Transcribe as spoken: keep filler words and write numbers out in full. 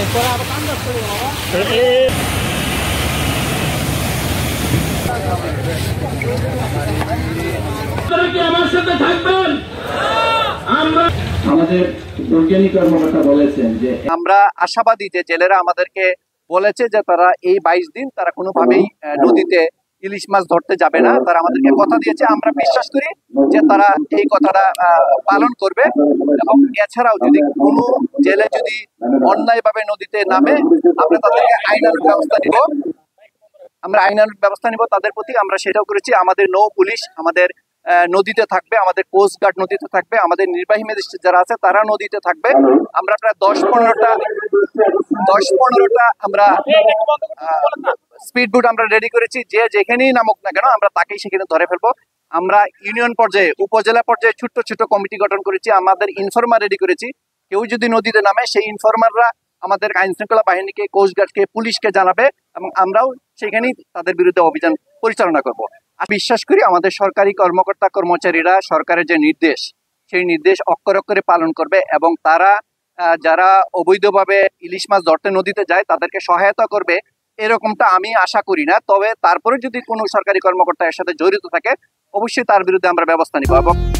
আমার সাথে থাকবেন। আমরা আমাদের বৈজ্ঞানিক কর্মকর্তা বলেছেন যে আমরা আশাবাদী যে জেলেরা আমাদেরকে বলেছে যে তারা এই বাইশ দিন তারা কোনোভাবেই নদীতে ইলিশ মাছ ধরতে যাবে না। তারা আমাদেরকে কথা দিয়েছে, আমরা বিশ্বাস করি যে তারা এই কথাটা পালন করবে। এবং এছাড়াও যদি কোনো জেলে যদি অন্যায়ভাবে নদীতে নামে, আমরা তাদেরকে আইনানুগ ব্যবস্থা নিব। আমরা আইনানুগ ব্যবস্থা নিব তাদের প্রতি। আমরা সেটাও করেছি। আমাদের নৌ পুলিশ আমাদের নদীতে থাকবে, আমাদের কোস্ট গার্ড নদীতে থাকবে, আমাদের নির্বাহী ম্যাজিস্ট্রেট যারা আছে তারা নদীতে থাকবে। আমরা প্রায় দশ পনেরোটা দশ পনেরোটা আমরা স্পিড বোট আমরা রেডি করেছি। যে যেখানেই নামুক না কেন আমরা তাকেই সেখানে ধরে ফেলবো। আমরা ইউনিয়ন পর্যায়ে, উপজেলা পর্যায়ে ছোট্ট ছোট কমিটি গঠন করেছি। আমাদের ইনফরমার রেডি করেছি। কেউ যদি নদীতে নামে সেই ইনফরমাররা আমাদের আইন শৃঙ্খলা বাহিনীকে, কোস্ট গার্ডকে, পুলিশকে জানাবে এবং আমরাও সেখানেই তাদের বিরুদ্ধে অভিযান পরিচালনা করব। বিশ্বাস করি আমাদের সরকারি কর্মকর্তা কর্মচারীরা সরকারের যে নির্দেশ সেই নির্দেশ অক্ষরে অক্ষরে পালন করবে এবং তারা যারা অবৈধভাবে ইলিশ মাছ ধরতে নদীতে যায় তাদেরকে সহায়তা করবে, এরকমটা আমি আশা করি না। তবে তারপরে যদি কোনো সরকারি কর্মকর্তা এর সাথে জড়িত থাকে অবশ্যই তার বিরুদ্ধে আমরা ব্যবস্থা নিব। এবং